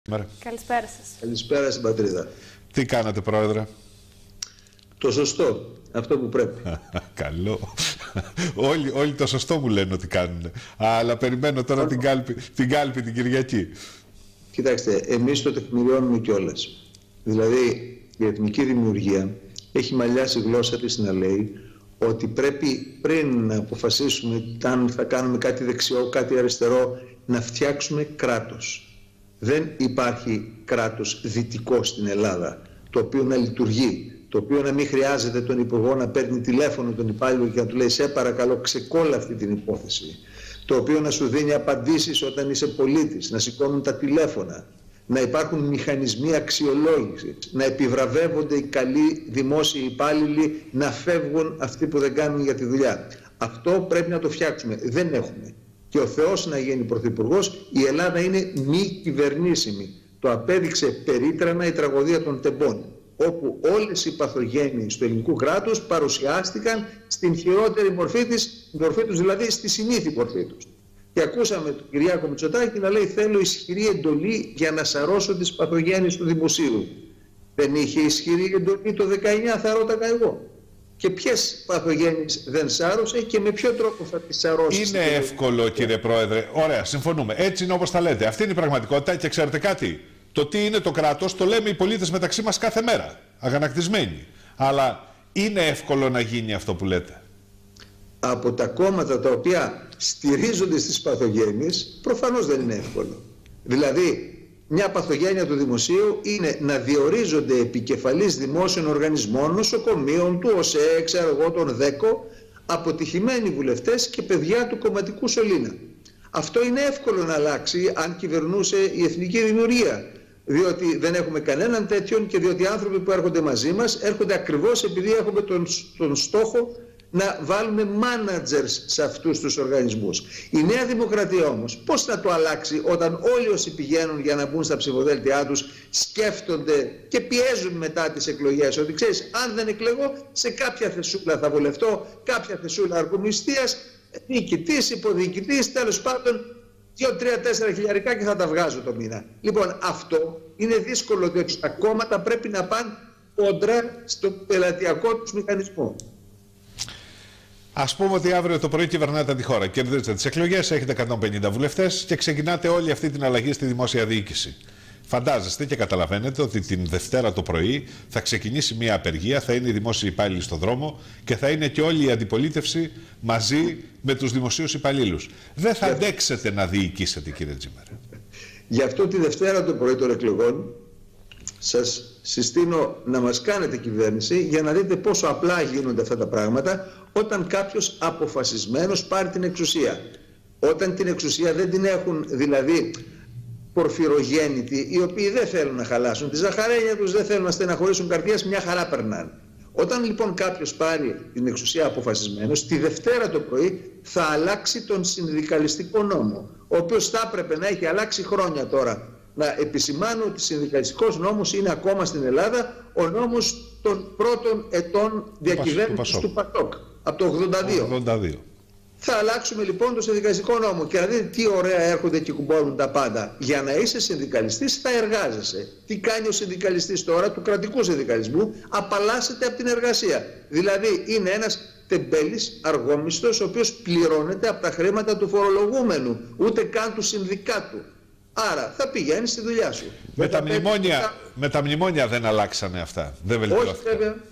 Καλησπέρα σας. Καλησπέρα στην πατρίδα. Τι κάνατε, Πρόεδρε? Το σωστό. Αυτό που πρέπει. Καλό. Όλοι το σωστό μου λένε ότι κάνουν. Αλλά περιμένω τώρα την κάλπη την Κυριακή. Κοιτάξτε, εμείς το τεκμηριώνουμε κιόλας. Δηλαδή, η εθνική δημιουργία έχει μαλλιάσει η γλώσσα της να λέει ότι πρέπει πριν να αποφασίσουμε αν θα κάνουμε κάτι δεξιό, κάτι αριστερό, να φτιάξουμε κράτος. Δεν υπάρχει κράτος δυτικό στην Ελλάδα, το οποίο να λειτουργεί, το οποίο να μην χρειάζεται τον υπουργό να παίρνει τηλέφωνο τον υπάλληλο και να του λέει «Σε παρακαλώ ξεκόλα αυτή την υπόθεση», το οποίο να σου δίνει απαντήσεις όταν είσαι πολίτης, να σηκώνουν τα τηλέφωνα, να υπάρχουν μηχανισμοί αξιολόγησης, να επιβραβεύονται οι καλοί δημόσιοι υπάλληλοι, να φεύγουν αυτοί που δεν κάνουν για τη δουλειά. Αυτό πρέπει να το φτιάξουμε. Δεν έχουμε. Και ο Θεός να γίνει πρωθυπουργός, η Ελλάδα είναι μη κυβερνήσιμη. Το απέδειξε περίτρανα η τραγωδία των Τεμπών, όπου όλες οι παθογένειες του ελληνικού κράτους παρουσιάστηκαν στην χειρότερη μορφή τους, δηλαδή στη συνήθη μορφή τους. Και ακούσαμε τον Κυριάκο Μητσοτάκη να λέει «Θέλω ισχυρή εντολή για να σαρώσω τις παθογένειες του δημοσίου». Δεν είχε ισχυρή εντολή το 19, θα ρώταγα εγώ. Και ποιες παθογένειες δεν σάρωσε και με ποιο τρόπο θα τις σαρώσει. Είναι εύκολο, κύριε Πρόεδρε. Ωραία, συμφωνούμε. Έτσι είναι όπως τα λέτε. Αυτή είναι η πραγματικότητα και ξέρετε κάτι. Το τι είναι το κράτος το λέμε οι πολίτες μεταξύ μας κάθε μέρα. Αγανακτισμένοι. Αλλά είναι εύκολο να γίνει αυτό που λέτε? Από τα κόμματα τα οποία στηρίζονται στις παθογένειες, προφανώς δεν είναι εύκολο. Δηλαδή, μια παθογένεια του δημοσίου είναι να διορίζονται επικεφαλής δημόσιων οργανισμών, νοσοκομείων, του ΟΣΕ, ξέρω εγώ, των ΔΕΚΟ, αποτυχημένοι βουλευτές και παιδιά του κομματικού σωλήνα. Αυτό είναι εύκολο να αλλάξει αν κυβερνούσε η εθνική δημιουργία. Διότι δεν έχουμε κανέναν τέτοιον και διότι οι άνθρωποι που έρχονται μαζί μας έρχονται ακριβώς επειδή έχουμε τον στόχο να βάλουμε managers σε αυτούς τους οργανισμούς. Η Νέα Δημοκρατία όμως πώς θα το αλλάξει όταν όλοι όσοι πηγαίνουν για να μπουν στα ψηφοδέλτιά τους σκέφτονται και πιέζουν μετά τις εκλογές ότι ξέρεις, αν δεν εκλεγώ σε κάποια θεσούλα θα βολευτώ, κάποια θεσούλα αρκομιστίας, διοικητής, υποδιοικητής, τέλος πάντων 2-3-4 χιλιαρικά και θα τα βγάζω το μήνα. Λοιπόν, αυτό είναι δύσκολο διότι τα κόμματα πρέπει να πάνε κόντρα στο πελατειακό τους μηχανισμό. Ας πούμε ότι αύριο το πρωί κυβερνάτε τη χώρα, κερδίζετε τις εκλογές, έχετε 150 βουλευτές και ξεκινάτε όλη αυτή την αλλαγή στη δημόσια διοίκηση. Φαντάζεστε και καταλαβαίνετε ότι την Δευτέρα το πρωί θα ξεκινήσει μια απεργία, θα είναι οι δημόσιοι υπάλληλοι στον δρόμο και θα είναι και όλη η αντιπολίτευση μαζί με τους δημοσίους υπαλλήλους. Δεν θα αντέξετε να διοικήσετε, κύριε Τζίμερ. Γι' αυτό τη Δευτέρα το πρωί των εκλογών σας συστήνω να μας κάνετε κυβέρνηση για να δείτε πόσο απλά γίνονται αυτά τα πράγματα όταν κάποιος αποφασισμένος πάρει την εξουσία. Όταν την εξουσία δεν την έχουν δηλαδή πορφυρογέννητοι, οι οποίοι δεν θέλουν να χαλάσουν τη ζαχαρένια τους, δεν θέλουν να στεναχωρήσουν καρδιές, μια χαρά περνάνε. Όταν λοιπόν κάποιος πάρει την εξουσία αποφασισμένος, τη Δευτέρα το πρωί θα αλλάξει τον συνδικαλιστικό νόμο, ο οποίος θα έπρεπε να έχει αλλάξει χρόνια τώρα. Να επισημάνω ότι ο συνδικαλιστικός νόμος είναι ακόμα στην Ελλάδα ο νόμος των πρώτων ετών διακυβέρνησης του ΠΑΣΟΚ, από το 82. Θα αλλάξουμε λοιπόν το συνδικαλιστικό νόμο και να δείτε τι ωραία έρχονται και κουμπώνουν τα πάντα. Για να είσαι συνδικαλιστής θα εργάζεσαι. Τι κάνει ο συνδικαλιστής τώρα του κρατικού συνδικαλισμού? Απαλλάσσεται από την εργασία. Δηλαδή είναι ένας τεμπέλης αργόμισθος ο οποίος πληρώνεται από τα χρήματα του φορολογούμενου, ούτε καν του συνδικάτου. Άρα θα πηγαίνει στη δουλειά σου. Με τα μνημόνια δεν αλλάξανε αυτά. Δεν βελτιώθηκαν.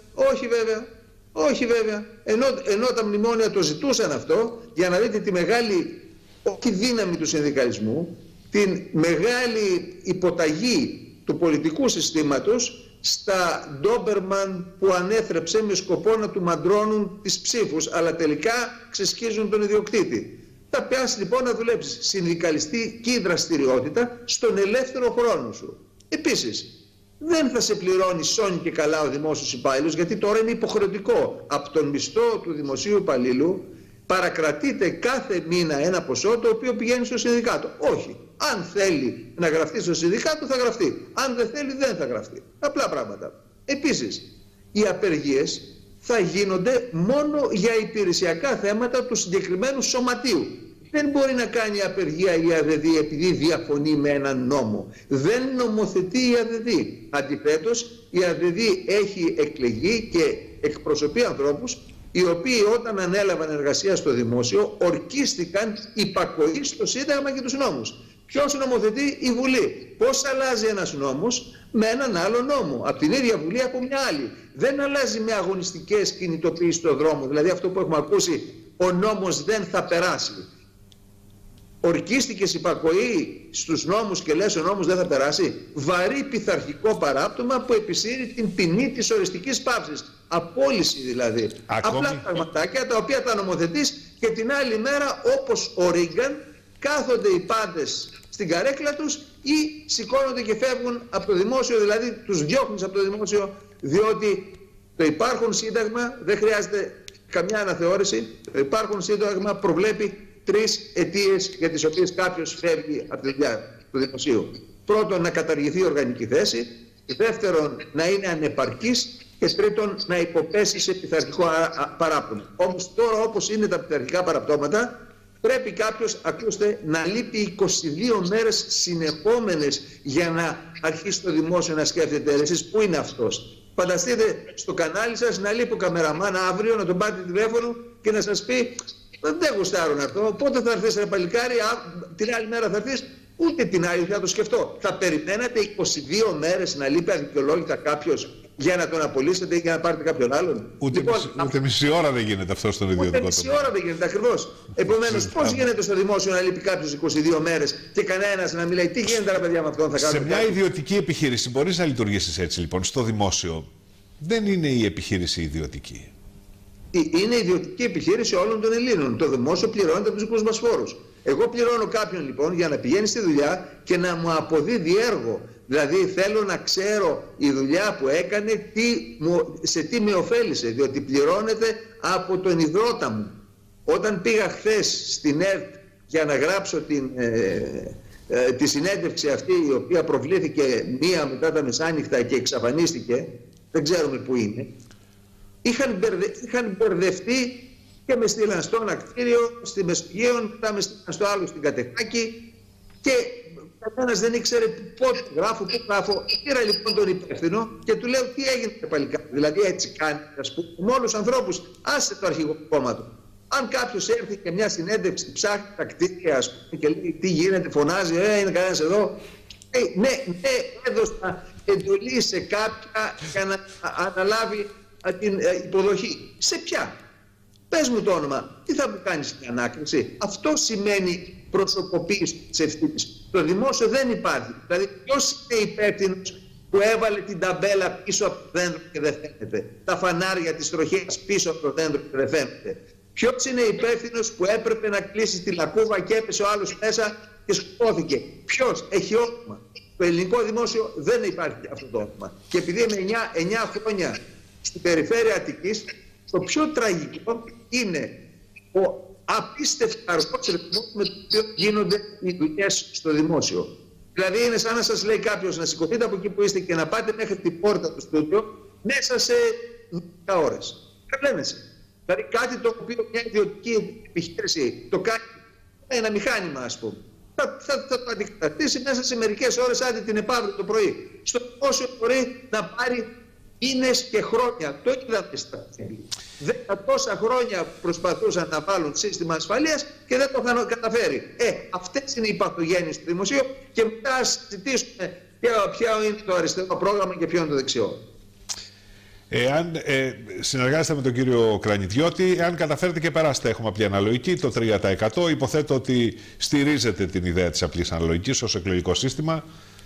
Όχι βέβαια. Ενώ τα μνημόνια το ζητούσαν αυτό για να δείτε τη μεγάλη όχι δύναμη του συνδικαλισμού, την μεγάλη υποταγή του πολιτικού συστήματος στα ντόμπερμαν που ανέθρεψε με σκοπό να του μαντρώνουν τις ψήφους, αλλά τελικά ξεσκίζουν τον ιδιοκτήτη. Θα πιάσει λοιπόν να δουλέψεις συνδικαλιστική δραστηριότητα στον ελεύθερο χρόνο σου. Επίσης, δεν θα σε πληρώνει σώνει και καλά ο δημόσιος υπάλληλος, γιατί τώρα είναι υποχρεωτικό. Από τον μισθό του δημοσίου υπαλλήλου παρακρατείται κάθε μήνα ένα ποσό το οποίο πηγαίνει στο συνδικάτο. Όχι. Αν θέλει να γραφτεί στο συνδικάτο θα γραφτεί. Αν δεν θέλει δεν θα γραφτεί. Απλά πράγματα. Επίσης, οι απεργίες θα γίνονται μόνο για υπηρεσιακά θέματα του συγκεκριμένου σωματείου. δεν μπορεί να κάνει απεργία η ΑΔΔ επειδή διαφωνεί με έναν νόμο. Δεν νομοθετεί η ΑΔΔ. Αντιθέτως, η ΑΔΔ έχει εκλεγεί και εκπροσωπεί ανθρώπους οι οποίοι όταν ανέλαβαν εργασία στο δημόσιο ορκίστηκαν υπακοή στο Σύνταγμα και τους νόμους. Ποιος νομοθετεί? Η Βουλή. Πώς αλλάζει ένας νόμος? Με έναν άλλο νόμο. Από την ίδια Βουλή, από μια άλλη. Δεν αλλάζει με αγωνιστικές κινητοποιήσεις στον δρόμο. Δηλαδή αυτό που έχουμε ακούσει, ο νόμος δεν θα περάσει. Ορκίστηκες υπακοή στους νόμους και λες ο νόμος δεν θα περάσει. Βαρύ πειθαρχικό παράπτωμα που επισύρει την ποινή της οριστικής πάυσης. Απόλυση δηλαδή. Απλά πραγματάκια τα οποία τα νομοθετείς και την άλλη μέρα, όπως ο Ρίγκαν, κάθονται οι πάντες στην καρέκλα τους ή σηκώνονται και φεύγουν από το δημόσιο, δηλαδή τους διώχνεις από το δημόσιο, διότι το υπάρχον σύνταγμα δεν χρειάζεται καμιά αναθεώρηση. Το υπάρχον σύνταγμα προβλέπει 3 αιτίες για τις οποίες κάποιος φεύγει από τη δουλειά του δημοσίου. Πρώτον, να καταργηθεί η οργανική θέση. Δεύτερον, να είναι ανεπαρκής. Και τρίτον, να υποπέσει σε πειθαρχικό παράπτωμα. Όμως τώρα, όπως είναι τα πειθαρχικά παραπτώματα, πρέπει κάποιος, ακούστε, να λείπει 22 μέρες συνεχόμενες για να αρχίσει το δημόσιο να σκέφτεται. Εσείς πού είναι αυτός? Φανταστείτε στο κανάλι σας να λείπει ο καμεραμάν αύριο, να τον πάρετε τηλέφωνο και να σας πει δεν γουστάρουν αυτό, πότε θα έρθεις ρε παλικάρι, την άλλη μέρα θα έρθεις? Ούτε την άλλη θα το σκεφτώ. Θα περιμένατε 22 μέρες να λείπει αδικαιολόγητα κάποιος για να τον απολύσετε ή για να πάρετε κάποιον άλλον? Ούτε μισή ώρα δεν γίνεται αυτό στον ιδιωτικό τομέα. Ούτε μισή ώρα δεν γίνεται, ακριβώς. Επομένως, πώς γίνεται στο δημόσιο να λείπει κάποιος 22 μέρες και κανένας να μιλάει τι γίνεται ρε παιδιά με αυτόν? Σε μια ιδιωτική επιχείρηση μπορείς να λειτουργήσεις έτσι λοιπόν. Στο δημόσιο δεν είναι η επιχείρηση ιδιωτική. Είναι ιδιωτική επιχείρηση όλων των Ελλήνων. Το δημόσιο πληρώνεται από τους δικούς μας φόρους. Εγώ πληρώνω κάποιον λοιπόν για να πηγαίνει στη δουλειά και να μου αποδίδει έργο. Δηλαδή θέλω να ξέρω η δουλειά που έκανε σε τι με ωφέλισε, διότι πληρώνεται από τον ιδρώτα μου. Όταν πήγα χθες στην ΕΡΤ για να γράψω τη συνέντευξη αυτή, η οποία προβλήθηκε 1 μετά τα μεσάνυχτα και εξαφανίστηκε, δεν ξέρουμε πού είναι, είχαν μπερδευτεί και με στείλαν στο ανακτήριο, στη Μεσογείο, μετά με στείλαν στο άλλο στην Κατεχάκη και κανένας δεν ήξερε πότε γράφω, πού γράφω. Πήρα λοιπόν τον υπεύθυνο και του λέω τι έγινε παλικά. Δηλαδή έτσι κάνει, ας πούμε, με όλους τους ανθρώπους, άσε το αρχηγό κόμμα του. Αν κάποιος έρθει και μια συνέντευξη, ψάχνει τα κτίρια, ας πούμε, και λέει τι γίνεται, φωνάζει, είναι κανένας εδώ. Ναι, έδωσα εντολή σε κάποια για να αναλάβει την υποδοχή. Σε ποια? Πες μου το όνομα, τι θα μου κάνεις την ανάκριση? Αυτό σημαίνει προσωποποίηση της ευθύνης. Το δημόσιο δεν υπάρχει. Δηλαδή, ποιος είναι υπεύθυνος που έβαλε την ταμπέλα πίσω από το δέντρο και δεν φαίνεται? Τα φανάρια της τροχέας πίσω από το δέντρο και δεν φαίνεται? Ποιος είναι υπεύθυνος που έπρεπε να κλείσει τη λακκούβα και έπεσε ο άλλος μέσα και σκοτώθηκε? Ποιος? Έχει όνομα. Το ελληνικό δημόσιο δεν υπάρχει αυτό το όνομα. Και επειδή είμαι 9 χρόνια στην περιφέρεια Αττικής, το πιο τραγικό είναι ο απίστευτο αργός ρυθμός με τον οποίο γίνονται οι δουλειές στο δημόσιο. Δηλαδή είναι σαν να σας λέει κάποιος να σηκωθείτε από εκεί που είστε και να πάτε μέχρι την πόρτα του στούντιο μέσα σε 10 ώρες. Καταλαβαίνετε. Δηλαδή κάτι το οποίο μια ιδιωτική επιχείρηση το κάνει, ένα μηχάνημα ας πούμε, θα το αντικαταστήσει μέσα σε μερικές ώρες, άντε την επαύριο το πρωί. Στο δημόσιο μπορεί να πάρει μήνες και χρόνια. Το είδαμε στα τέλη. 10 τόσα χρόνια προσπαθούσαν να βάλουν σύστημα ασφαλείας και δεν το είχαν καταφέρει. Αυτές είναι οι παθογένειες του δημοσίου και μετά ας συζητήσουμε ποιο είναι το αριστερό πρόγραμμα και ποιο είναι το δεξιό. Εάν συνεργάζεστε με τον κύριο Κρανιτιώτη, εάν καταφέρετε και περάσετε, έχουμε απλή αναλογική, το 3%, υποθέτω ότι στηρίζετε την ιδέα της απλής αναλογικής ως εκλογικό σύστημα.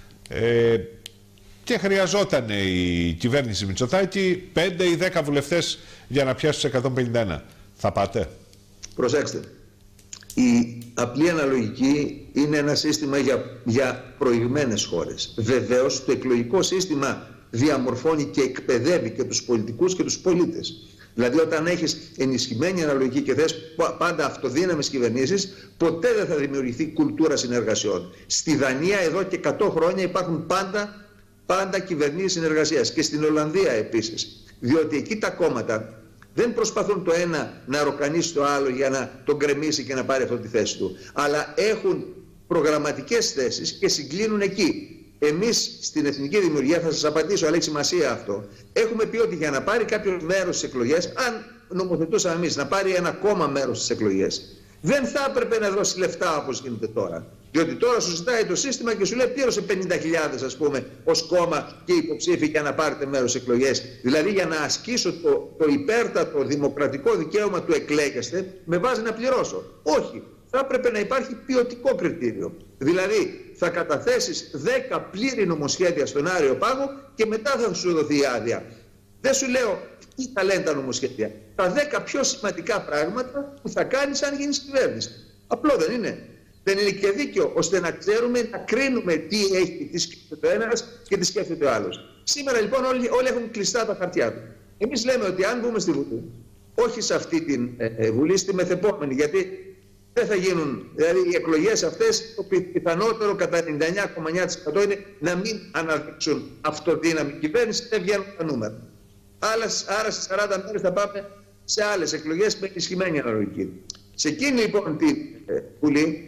Και χρειαζόταν η κυβέρνηση Μητσοτάκη 5 ή 10 βουλευτές για να πιάσει τους 151. Θα πάτε? Προσέξτε. Η απλή αναλογική είναι ένα σύστημα για προηγμένες χώρες. Βεβαίως το εκλογικό σύστημα διαμορφώνει και εκπαιδεύει και τους πολιτικούς και τους πολίτες. Δηλαδή όταν έχεις ενισχυμένη αναλογική και θες πάντα αυτοδύναμες κυβερνήσεις, ποτέ δεν θα δημιουργηθεί κουλτούρα συνεργασιών. Στη Δανία εδώ και 100 χρόνια υπάρχουν πάντα κυβερνήσεις συνεργασίας και στην Ολλανδία επίσης. Διότι εκεί τα κόμματα Δεν προσπαθούν το ένα να ροκανίσει το άλλο για να τον γκρεμίσει και να πάρει αυτή τη θέση του. Αλλά έχουν προγραμματικές θέσεις και συγκλίνουν εκεί. Εμείς στην Εθνική Δημιουργία, θα σας απαντήσω, αλλά έχει σημασία αυτό, έχουμε πει ότι για να πάρει κάποιο μέρος στις εκλογές, αν νομοθετούσαμε εμείς να πάρει ένα ακόμα μέρος στις εκλογές, δεν θα έπρεπε να δώσει λεφτά όπως γίνεται τώρα. Διότι τώρα σου ζητάει το σύστημα και σου λέει πλήρωσε 50.000 ας πούμε ως κόμμα και υποψήφοι για να πάρετε μέρος στις εκλογές. Δηλαδή για να ασκήσω το υπέρτατο δημοκρατικό δικαίωμα του εκλέγεστε, με βάζει να πληρώσω. Όχι. Θα έπρεπε να υπάρχει ποιοτικό κριτήριο. Δηλαδή θα καταθέσεις 10 πλήρη νομοσχέδια στον Άριο Πάγο και μετά θα σου δοθεί η άδεια. Δεν σου λέω τι θα λένε τα νομοσχέδια. Τα 10 πιο σημαντικά πράγματα που θα κάνεις αν γίνεις κυβέρνηση. Απλό δεν είναι. Δεν είναι και δίκαιο ώστε να ξέρουμε, να κρίνουμε τι έχει, τι σκέφτεται ο ένας και τι σκέφτεται ο άλλος. Σήμερα λοιπόν όλοι έχουν κλειστά τα χαρτιά του. Εμείς λέμε ότι αν μπούμε στη Βουλή, όχι σε αυτή τη Βουλή, στη μεθεπόμενη, γιατί δεν θα γίνουν, δηλαδή οι εκλογές αυτές, το πιθανότερο κατά 99,9% είναι να μην αναδείξουν αυτοδύναμη κυβέρνηση, δεν βγαίνουν τα νούμερα. Άρα στις 40 μέρες θα πάμε σε άλλες εκλογές με ενισχυμένη αναλογική. Σε εκείνη λοιπόν τη Βουλή,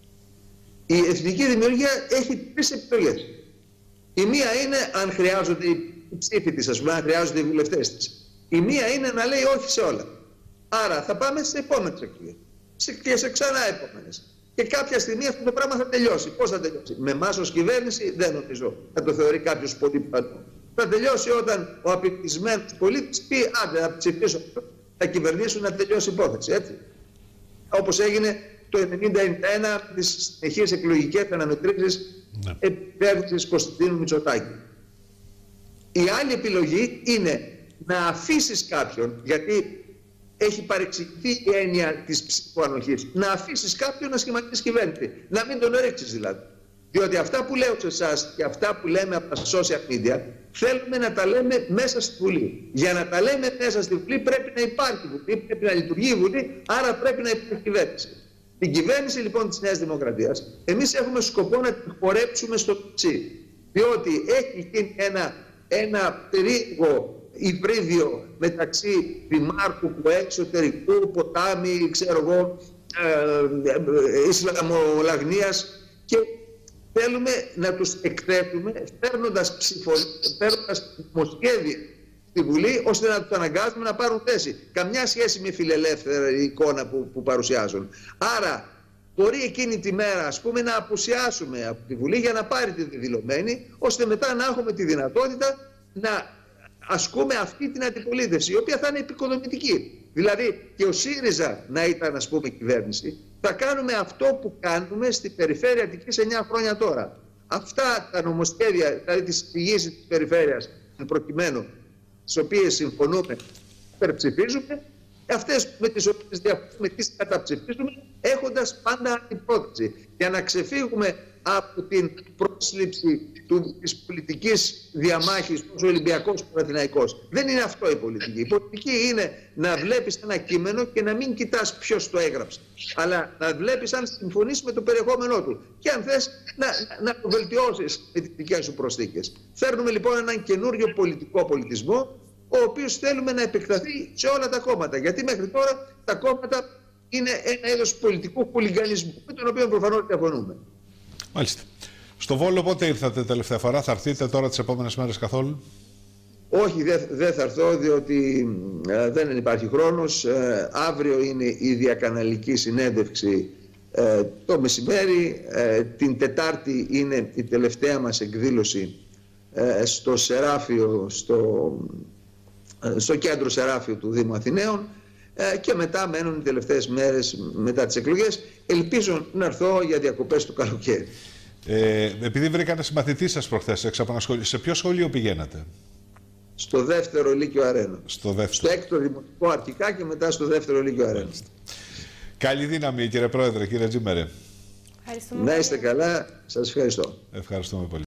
η Εθνική Δημιουργία έχει 3 επιλογές. Η μία είναι αν χρειάζονται οι ψήφοι της, ας πούμε, αν χρειάζονται οι βουλευτές της. Η μία είναι να λέει όχι σε όλα. Άρα θα πάμε σε επόμενες εκλογές. Και σε ξανά επόμενες. Και κάποια στιγμή αυτό το πράγμα θα τελειώσει. Πώς θα τελειώσει? Με εμάς ως κυβέρνηση δεν νομίζω. Θα το θεωρεί κάποιος πολύ πιθανό. Θα τελειώσει όταν ο απεικισμένος πολίτης πει άντε να ψηφίσω, θα κυβερνήσουν, να τελειώσει η υπόθεση. Έτσι. Όπως έγινε το 1991 με τις συνεχείς εκλογικές αναμετρήσεις κυβέρνησης Κωνσταντίνου Μητσοτάκη. Η άλλη επιλογή είναι να αφήσεις κάποιον, γιατί έχει παρεξηγηθεί η έννοια της ψηφοανοχής, να αφήσεις κάποιον να σχηματίσει κυβέρνηση, να μην τον ρίξεις δηλαδή. Διότι αυτά που λέω σε εσάς και αυτά που λέμε από τα social media θέλουμε να τα λέμε μέσα στη Βουλή. Για να τα λέμε μέσα στη Βουλή πρέπει να υπάρχει Βουλή, πρέπει να λειτουργεί η Βουλή, άρα πρέπει να υπάρχει κυβέρνηση. Την κυβέρνηση λοιπόν της Νέας Δημοκρατίας εμείς έχουμε σκοπό να την χορέψουμε στο πετσί. Διότι έχει γίνει ένα περίεργο υβρίδιο μεταξύ δημάρχου, εξωτερικού, ποτάμι, ξέρω εγώ, Ισλαμολαγνίας, και θέλουμε να τους εκθέτουμε φέρνοντας νομοσχέδια στη Βουλή ώστε να τους αναγκάσουμε να πάρουν θέση. Καμιά σχέση με φιλελεύθερη εικόνα που παρουσιάζουν. Άρα μπορεί εκείνη τη μέρα ας πούμε να απουσιάσουμε από τη Βουλή για να πάρει τη δηλωμένη, ώστε μετά να έχουμε τη δυνατότητα να ασκούμε αυτή την αντιπολίτευση, η οποία θα είναι επικοδομητική. Δηλαδή και ο ΣΥΡΙΖΑ να ήταν ας πούμε κυβέρνηση, θα κάνουμε αυτό που κάνουμε στην περιφέρεια Αττικής 9 χρόνια τώρα. Αυτά τα νομοσχέδια, δηλαδή τις εισηγήσεις της περιφέρειας, προκειμένου, τις οποίες συμφωνούμε, υπερψηφίζουμε, αυτές με τις οποίες διαφωνούμε, τις καταψηφίζουμε, έχοντας πάντα αντιπρόταση, για να ξεφύγουμε από την πρόσληψη της πολιτικής διαμάχης ως Ολυμπιακός και Παναθηναϊκός. Δεν είναι αυτό η πολιτική. Η πολιτική είναι να βλέπεις ένα κείμενο και να μην κοιτάς ποιος το έγραψε, αλλά να βλέπεις αν συμφωνείς με το περιεχόμενό του και αν θες να το βελτιώσεις με τις δικές σου προσθήκες. Φέρνουμε λοιπόν έναν καινούριο πολιτικό πολιτισμό, ο οποίος θέλουμε να επεκταθεί σε όλα τα κόμματα. Γιατί μέχρι τώρα τα κόμματα είναι ένα είδος πολιτικού χουλιγανισμού, με τον οποίο προφανώς διαφωνούμε. Μάλιστα. Στο Βόλο πότε ήρθατε τελευταία φορά, θα έρθετε τώρα τις επόμενες μέρες καθόλου? Όχι, δεν θα έρθω, διότι δεν υπάρχει χρόνος. Αύριο είναι η διακαναλική συνέντευξη το μεσημέρι. Την Τετάρτη είναι η τελευταία μας εκδήλωση στο Σεράφιο, στο κέντρο Σεράφιο του Δήμου Αθηναίων, και μετά μένουν οι τελευταίες μέρες μετά τις εκλογές. Ελπίζω να έρθω για διακοπές του καλοκαίρι. Επειδή βρήκανε συμμαθητή σας προχθές έξω από ένα σχολείο, σε ποιο σχολείο πηγαίνατε? Στο δεύτερο Λύκειο Αρένα. Στο έκτο δημοτικό αρχικά και μετά στο δεύτερο Λύκειο Αρένα. Καλή δύναμη κύριε Πρόεδρε, κύριε Τζίμερε. Να είστε καλά, σας ευχαριστώ. Ευχαριστούμε πολύ.